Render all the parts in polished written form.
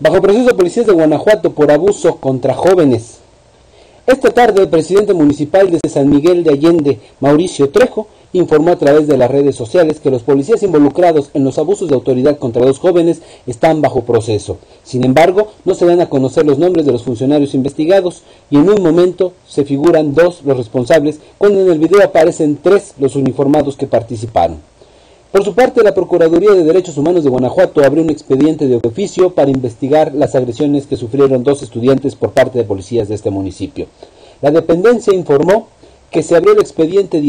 Bajo proceso policías de Guanajuato por abuso contra jóvenes. Esta tarde el presidente municipal de San Miguel de Allende, Mauricio Trejo, informó a través de las redes sociales que los policías involucrados en los abusos de autoridad contra dos jóvenes están bajo proceso. Sin embargo, no se dan a conocer los nombres de los funcionarios investigados y en un momento se figuran dos los responsables, cuando en el video aparecen tres los uniformados que participaron. Por su parte, la Procuraduría de Derechos Humanos de Guanajuato abrió un expediente de oficio para investigar las agresiones que sufrieron dos estudiantes por parte de policías de este municipio. La dependencia informó que se abrió el expediente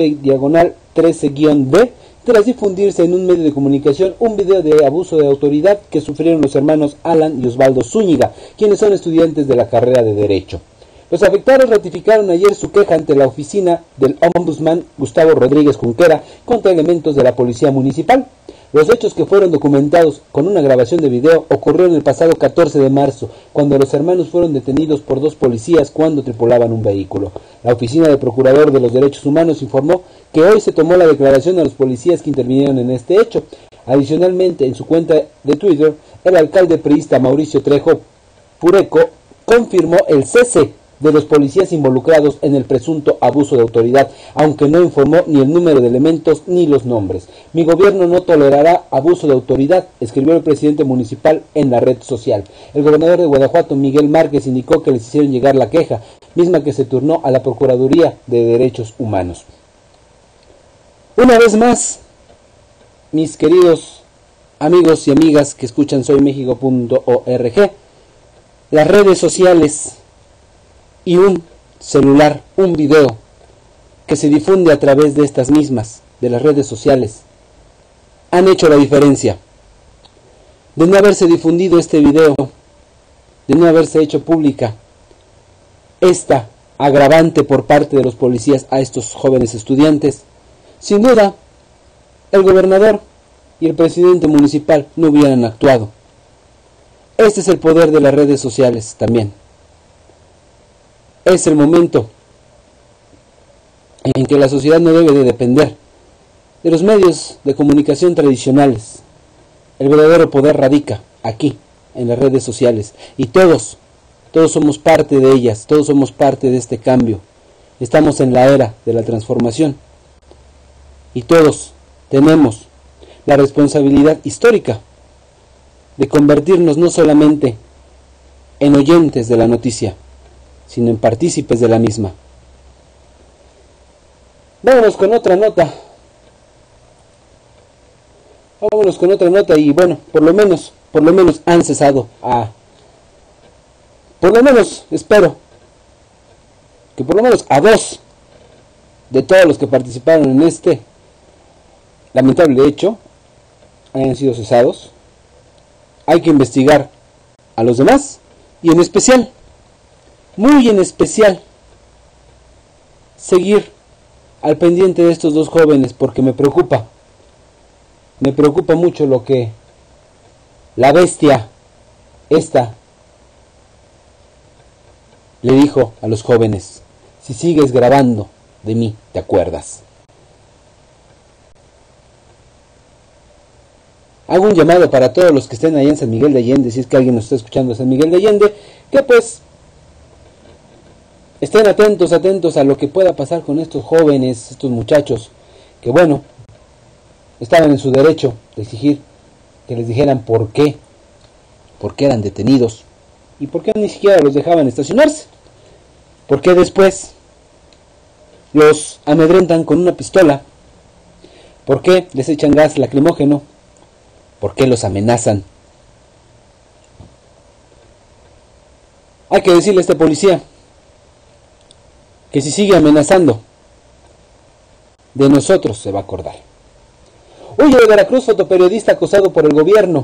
19-13-B tras difundirse en un medio de comunicación un video de abuso de autoridad que sufrieron los hermanos Alan y Osvaldo Zúñiga, quienes son estudiantes de la carrera de Derecho. Los afectados ratificaron ayer su queja ante la oficina del ombudsman Gustavo Rodríguez Junquera contra elementos de la policía municipal. Los hechos, que fueron documentados con una grabación de video, ocurrieron el pasado 14 de marzo, cuando los hermanos fueron detenidos por dos policías cuando tripulaban un vehículo. La oficina del Procurador de los Derechos Humanos informó que hoy se tomó la declaración a los policías que intervinieron en este hecho. Adicionalmente, en su cuenta de Twitter, el alcalde priista Mauricio Trejo Pureco confirmó el cese de los policías involucrados en el presunto abuso de autoridad, aunque no informó ni el número de elementos ni los nombres. Mi gobierno no tolerará abuso de autoridad, escribió el presidente municipal en la red social. El gobernador de Guanajuato, Miguel Márquez, indicó que les hicieron llegar la queja, misma que se turnó a la Procuraduría de Derechos Humanos. Una vez más, mis queridos amigos y amigas que escuchan soymexico.org, las redes sociales y un celular, un video que se difunde a través de estas mismas, de las redes sociales, han hecho la diferencia. De no haberse difundido este video, de no haberse hecho pública esta agravante por parte de los policías a estos jóvenes estudiantes, sin duda el gobernador y el presidente municipal no hubieran actuado. Este es el poder de las redes sociales también. Es el momento en que la sociedad no debe de depender de los medios de comunicación tradicionales. El verdadero poder radica aquí, en las redes sociales, y todos somos parte de ellas, todos somos parte de este cambio. Estamos en la era de la transformación y todos tenemos la responsabilidad histórica de convertirnos no solamente en oyentes de la noticia, sino en partícipes de la misma. Vámonos con otra nota. Y bueno, por lo menos han cesado por lo menos espero que por lo menos a dos de todos los que participaron en este lamentable hecho hayan sido cesados. Hay que investigar a los demás y en especial, muy en especial, seguir al pendiente de estos dos jóvenes, porque me preocupa mucho lo que la bestia esta le dijo a los jóvenes: si sigues grabando de mí, te acuerdas. Hago un llamado para todos los que estén allá en San Miguel de Allende, si es que alguien nos está escuchando en San Miguel de Allende, que pues estén atentos a lo que pueda pasar con estos jóvenes, estos muchachos, que bueno, estaban en su derecho de exigir que les dijeran por qué eran detenidos, y por qué ni siquiera los dejaban estacionarse, por qué después los amedrentan con una pistola, por qué les echan gas lacrimógeno, por qué los amenazan. Hay que decirle a este policía que si sigue amenazando, de nosotros se va a acordar. Huye de Veracruz, fotoperiodista acosado por el gobierno.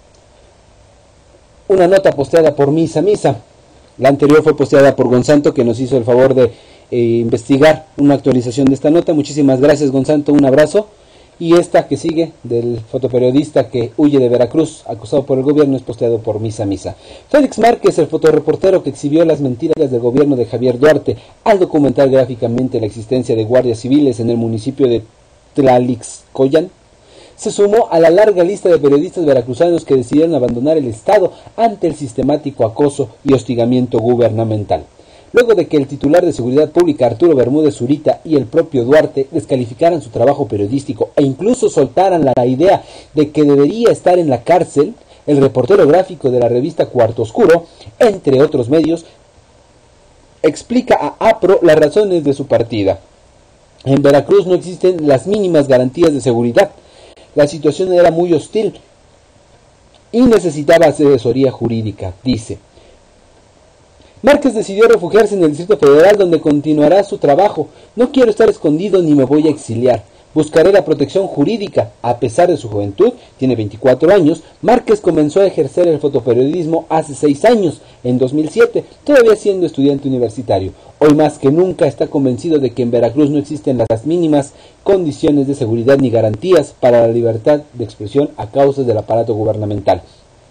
Una nota posteada por Misa. La anterior fue posteada por Gonzanto, que nos hizo el favor de investigar una actualización de esta nota. Muchísimas gracias, Gonzanto, un abrazo. Y esta que sigue, del fotoperiodista que huye de Veracruz, acusado por el gobierno, es posteado por Misa. Félix Márquez, el fotoreportero que exhibió las mentiras del gobierno de Javier Duarte al documentar gráficamente la existencia de guardias civiles en el municipio de Tlalixcoyan, se sumó a la larga lista de periodistas veracruzanos que decidieron abandonar el Estado ante el sistemático acoso y hostigamiento gubernamental. Luego de que el titular de Seguridad Pública, Arturo Bermúdez Zurita, y el propio Duarte descalificaran su trabajo periodístico e incluso soltaran la idea de que debería estar en la cárcel, el reportero gráfico de la revista Cuarto Oscuro, entre otros medios, explica a APRO las razones de su partida. En Veracruz no existen las mínimas garantías de seguridad. La situación era muy hostil y necesitaba asesoría jurídica, dice. Márquez decidió refugiarse en el Distrito Federal, donde continuará su trabajo. No quiero estar escondido ni me voy a exiliar. Buscaré la protección jurídica. A pesar de su juventud, tiene 24 años, Márquez comenzó a ejercer el fotoperiodismo hace 6 años, en 2007, todavía siendo estudiante universitario. Hoy más que nunca está convencido de que en Veracruz no existen las mínimas condiciones de seguridad ni garantías para la libertad de expresión a causa del aparato gubernamental.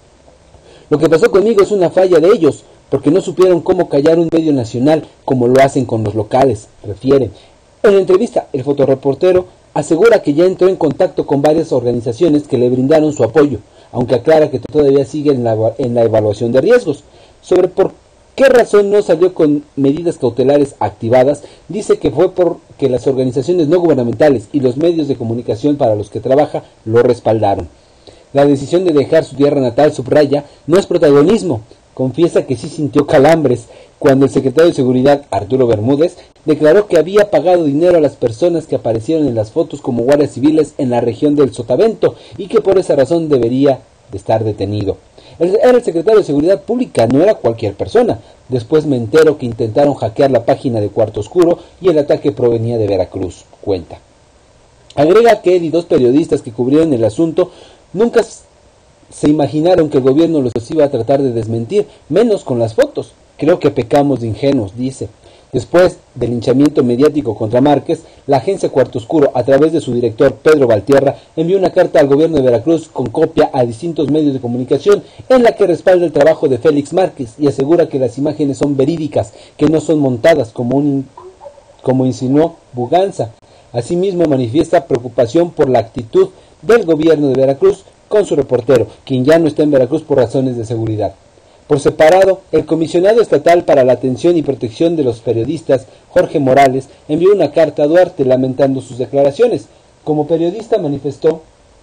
Lo que pasó conmigo es una falla de ellos, porque no supieron cómo callar un medio nacional como lo hacen con los locales, refiere. En la entrevista, el fotoreportero asegura que ya entró en contacto con varias organizaciones que le brindaron su apoyo, aunque aclara que todavía sigue en la evaluación de riesgos. Sobre por qué razón no salió con medidas cautelares activadas, dice que fue porque las organizaciones no gubernamentales y los medios de comunicación para los que trabaja lo respaldaron. La decisión de dejar su tierra natal, subraya, no es protagonismo. Confiesa que sí sintió calambres cuando el secretario de Seguridad, Arturo Bermúdez, declaró que había pagado dinero a las personas que aparecieron en las fotos como guardias civiles en la región del Sotavento y que por esa razón debería de estar detenido. Era el secretario de Seguridad Pública, no era cualquier persona. Después me entero que intentaron hackear la página de Cuarto Oscuro y el ataque provenía de Veracruz, cuenta. Agrega que él y 2 periodistas que cubrieron el asunto nunca se imaginaron que el gobierno los iba a tratar de desmentir, menos con las fotos. Creo que pecamos de ingenuos, dice. Después del linchamiento mediático contra Márquez, la agencia Cuarto Oscuro, a través de su director Pedro Valtierra, envió una carta al gobierno de Veracruz con copia a distintos medios de comunicación en la que respalda el trabajo de Félix Márquez y asegura que las imágenes son verídicas, que no son montadas como insinuó Buganza. Asimismo manifiesta preocupación por la actitud del gobierno de Veracruz con su reportero, quien ya no está en Veracruz por razones de seguridad. Por separado, el comisionado estatal para la atención y protección de los periodistas, Jorge Morales, envió una carta a Duarte lamentando sus declaraciones. Como periodista manifestó...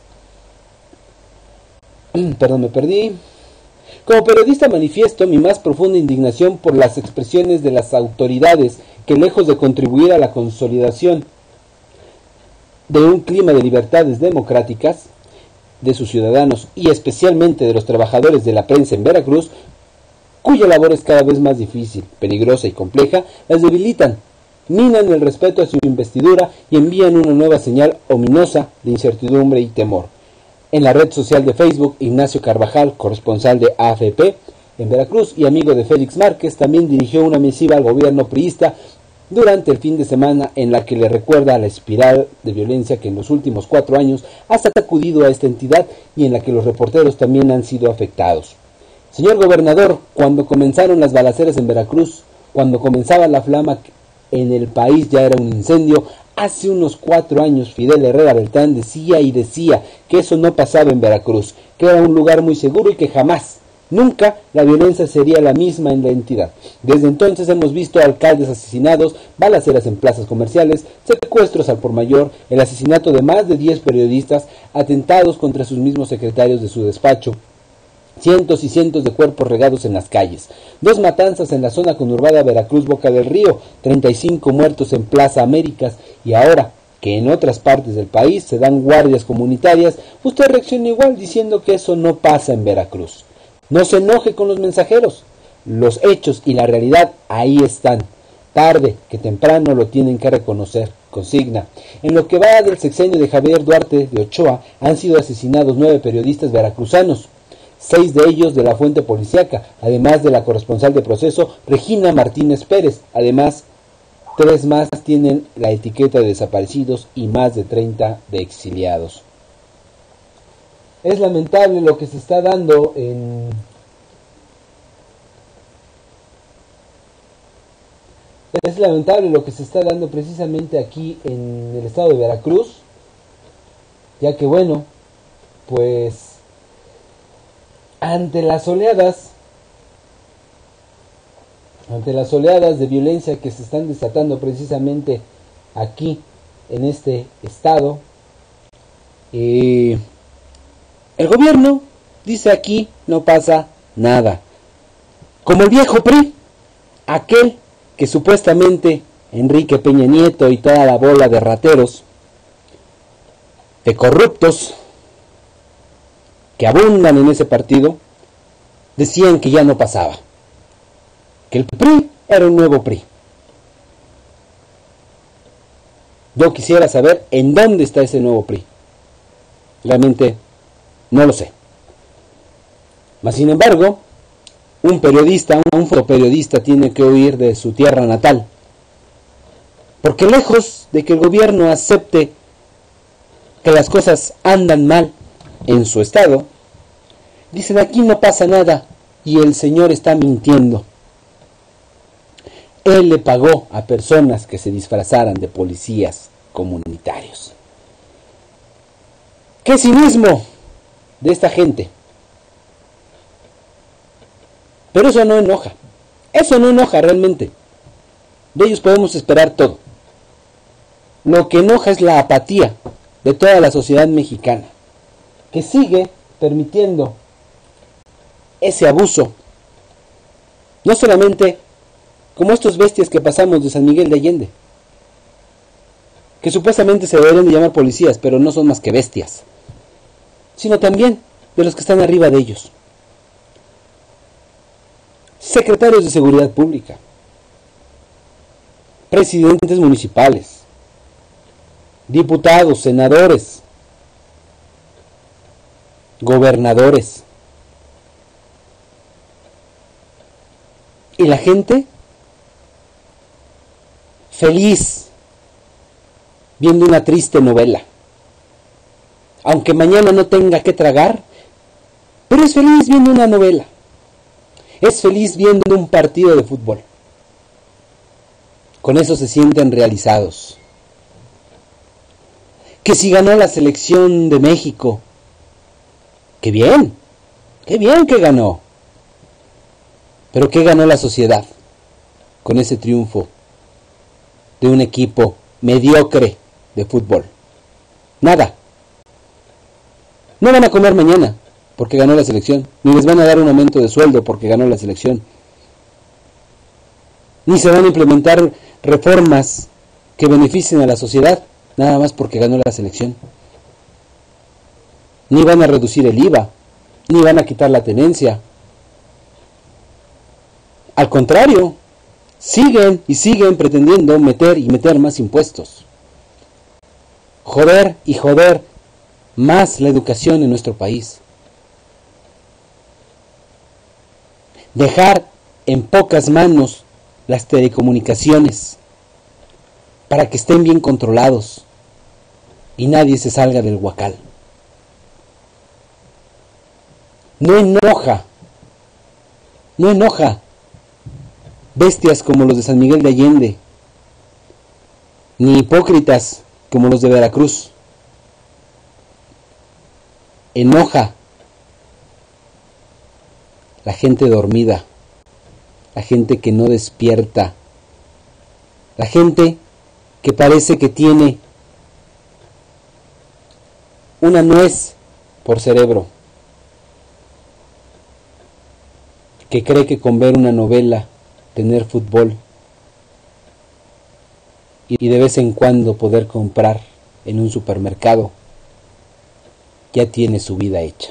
Como periodista manifiesto mi más profunda indignación por las expresiones de las autoridades que, lejos de contribuir a la consolidación de un clima de libertades democráticas de sus ciudadanos y especialmente de los trabajadores de la prensa en Veracruz, cuya labor es cada vez más difícil, peligrosa y compleja, las debilitan, minan el respeto a su investidura y envían una nueva señal ominosa de incertidumbre y temor. En la red social de Facebook, Ignacio Carvajal, corresponsal de AFP en Veracruz y amigo de Félix Márquez, también dirigió una misiva al gobierno priista durante el fin de semana en la que le recuerda a la espiral de violencia que en los últimos 4 años ha sacudido a esta entidad y en la que los reporteros también han sido afectados. Señor gobernador, cuando comenzaron las balaceras en Veracruz, cuando comenzaba la flama en el país ya era un incendio, hace unos 4 años Fidel Herrera Beltrán decía que eso no pasaba en Veracruz, que era un lugar muy seguro y que jamás, nunca la violencia sería la misma en la entidad. Desde entonces hemos visto alcaldes asesinados, balaceras en plazas comerciales, secuestros al por mayor, el asesinato de más de 10 periodistas, atentados contra sus mismos secretarios de su despacho, cientos y cientos de cuerpos regados en las calles, 2 matanzas en la zona conurbada Veracruz-Boca del Río, 35 muertos en Plaza Américas y ahora que en otras partes del país se dan guardias comunitarias, usted reacciona igual diciendo que eso no pasa en Veracruz. No se enoje con los mensajeros, los hechos y la realidad ahí están. Tarde que temprano lo tienen que reconocer, consigna. En lo que va del sexenio de Javier Duarte de Ochoa, han sido asesinados 9 periodistas veracruzanos, 6 de ellos de la fuente policíaca, además de la corresponsal de Proceso, Regina Martínez Pérez. Además, 3 más tienen la etiqueta de desaparecidos y más de 30 de exiliados. Es lamentable lo que se está dando precisamente aquí en el estado de Veracruz, ya que bueno, pues ante las oleadas de violencia que se están desatando precisamente aquí en este estado, el gobierno dice: aquí no pasa nada. Como el viejo PRI, aquel que supuestamente Enrique Peña Nieto y toda la bola de rateros, de corruptos que abundan en ese partido, decían que ya no pasaba, que el PRI era un nuevo PRI. Yo quisiera saber en dónde está ese nuevo PRI. Realmente no lo sé. Mas sin embargo, un fotoperiodista tiene que huir de su tierra natal, porque lejos de que el gobierno acepte que las cosas andan mal en su estado, dicen: aquí no pasa nada y el señor está mintiendo. Él le pagó a personas que se disfrazaran de policías comunitarios. ¡Qué cinismo de esta gente! Pero eso no enoja realmente. De ellos podemos esperar todo. Lo que enoja es la apatía de toda la sociedad mexicana, que sigue permitiendo ese abuso. No solamente como estos bestias que pasamos de San Miguel de Allende, que supuestamente se deberían de llamar policías, pero no son más que bestias, sino también de los que están arriba de ellos. Secretarios de Seguridad Pública, presidentes municipales, diputados, senadores, gobernadores. Y la gente feliz viendo una triste novela, aunque mañana no tenga que tragar, pero es feliz viendo una novela, es feliz viendo un partido de fútbol. Con eso se sienten realizados. Que si ganó la selección de México, qué bien que ganó. Pero ¿qué ganó la sociedad con ese triunfo de un equipo mediocre de fútbol? Nada. No van a comer mañana porque ganó la selección, ni les van a dar un aumento de sueldo porque ganó la selección, ni se van a implementar reformas que beneficien a la sociedad nada más porque ganó la selección, ni van a reducir el IVA, ni van a quitar la tenencia. Al contrario, siguen pretendiendo meter más impuestos. Joder más la educación en nuestro país. Dejar en pocas manos las telecomunicaciones para que estén bien controlados y nadie se salga del huacal. No enoja bestias como los de San Miguel de Allende, ni hipócritas como los de Veracruz. Enoja la gente dormida, la gente que no despierta, la gente que parece que tiene una nuez por cerebro, que cree que con ver una novela, tener fútbol y de vez en cuando poder comprar en un supermercado, ya tiene su vida hecha.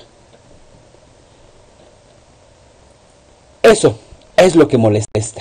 Eso es lo que molesta.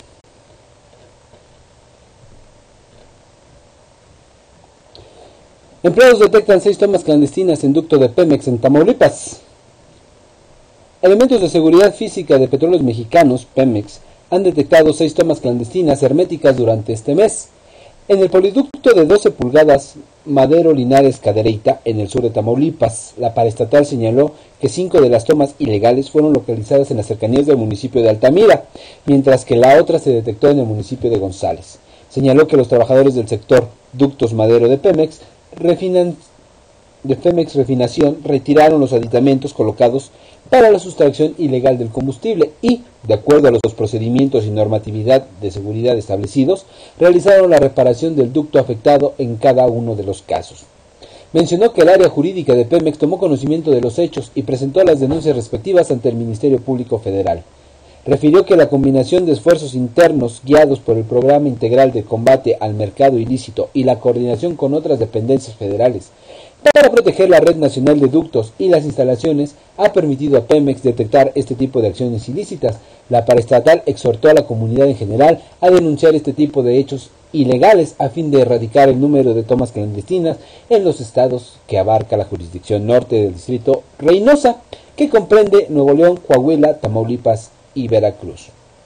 Empleados detectan 6 tomas clandestinas en ducto de Pemex en Tamaulipas. Elementos de seguridad física de Petróleos Mexicanos, Pemex, han detectado 6 tomas clandestinas herméticas durante este mes. En el poliducto de 12 pulgadas Madero Linares Cadereyta, en el sur de Tamaulipas, la paraestatal señaló que 5 de las tomas ilegales fueron localizadas en las cercanías del municipio de Altamira, mientras que la otra se detectó en el municipio de González. Señaló que los trabajadores del sector Ductos Madero de Pemex de Pemex Refinación retiraron los aditamentos colocados para la sustracción ilegal del combustible y, de acuerdo a los procedimientos y normatividad de seguridad establecidos, realizaron la reparación del ducto afectado en cada uno de los casos. Mencionó que el área jurídica de Pemex tomó conocimiento de los hechos y presentó las denuncias respectivas ante el Ministerio Público Federal. Refirió que la combinación de esfuerzos internos guiados por el Programa Integral de Combate al Mercado Ilícito y la coordinación con otras dependencias federales para proteger la red nacional de ductos y las instalaciones ha permitido a Pemex detectar este tipo de acciones ilícitas. La paraestatal exhortó a la comunidad en general a denunciar este tipo de hechos ilegales a fin de erradicar el número de tomas clandestinas en los estados que abarca la jurisdicción norte del distrito Reynosa, que comprende Nuevo León, Coahuila, Tamaulipas y Veracruz.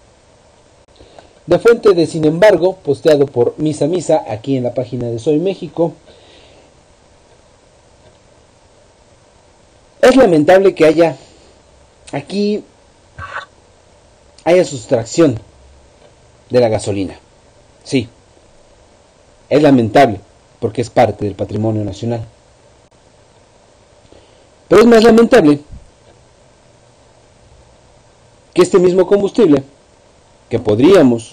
De fuente de Sin embargo, posteado por Misa Misa aquí en la página de Soy México. Es lamentable que haya sustracción de la gasolina. Sí, es lamentable porque es parte del patrimonio nacional. Pero es más lamentable que este mismo combustible que podríamos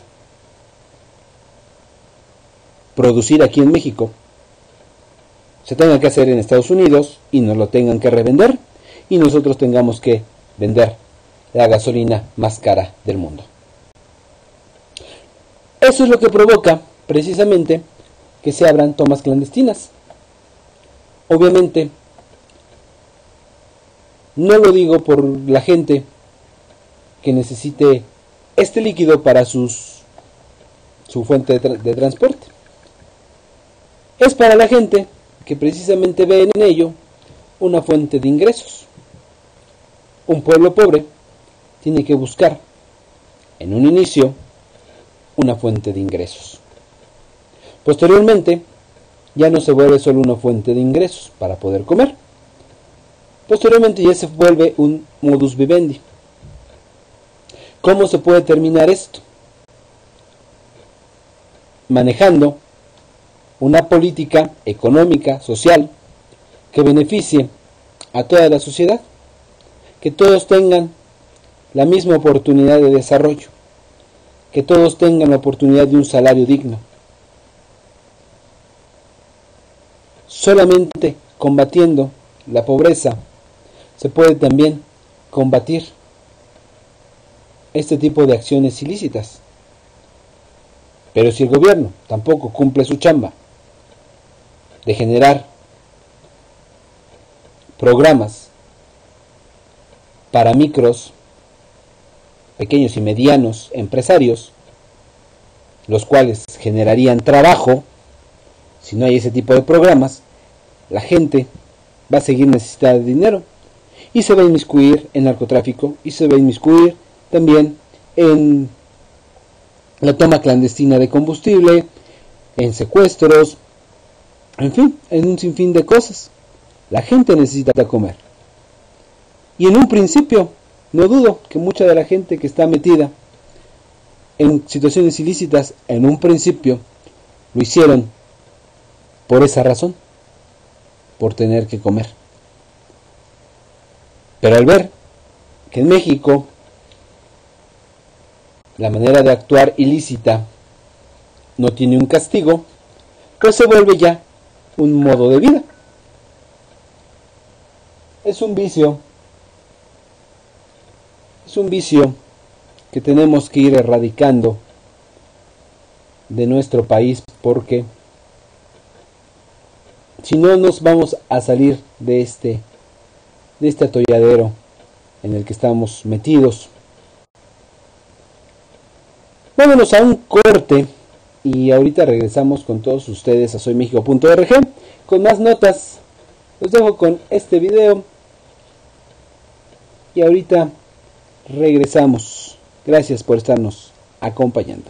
producir aquí en México se tenga que hacer en Estados Unidos y nos lo tengan que revender y nosotros tengamos que vender la gasolina más cara del mundo. Eso es lo que provoca precisamente que se abran tomas clandestinas. Obviamente, no lo digo por la gente que necesite este líquido para su fuente de transporte. Es para la gente que precisamente ve en ello una fuente de ingresos. Un pueblo pobre tiene que buscar en un inicio una fuente de ingresos. Posteriormente ya no se vuelve solo una fuente de ingresos para poder comer. Posteriormente ya se vuelve un modus vivendi. ¿Cómo se puede terminar esto? Manejando una política económica, social, que beneficie a toda la sociedad, que todos tengan la misma oportunidad de desarrollo, que todos tengan la oportunidad de un salario digno. Solamente combatiendo la pobreza se puede también combatir este tipo de acciones ilícitas. Pero si el gobierno tampoco cumple su chamba de generar programas para micros, pequeños y medianos empresarios, los cuales generarían trabajo, si no hay ese tipo de programas, la gente va a seguir necesitada de dinero y se va a inmiscuir en narcotráfico y se va a inmiscuir también en la toma clandestina de combustible, en secuestros, en fin, en un sinfín de cosas. La gente necesita comer. Y en un principio, no dudo que mucha de la gente que está metida en situaciones ilícitas, en un principio, lo hicieron por esa razón, por tener que comer. Pero al ver que en México la manera de actuar ilícita no tiene un castigo, pues se vuelve ya un modo de vida. Es un vicio que tenemos que ir erradicando de nuestro país, porque si no nos vamos a salir de este atolladero en el que estamos metidos. Vámonos a un corte y ahorita regresamos con todos ustedes a soymexico.org con más notas. Los dejo con este video y ahorita regresamos. Gracias por estarnos acompañando.